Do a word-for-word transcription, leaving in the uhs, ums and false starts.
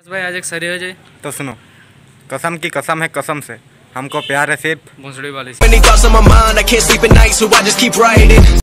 भाई आज एक सरी हो जाए तो सुनो, कसम की कसम है कसम से, हमको प्यार है सिर्फ भोसड़ी वाली से।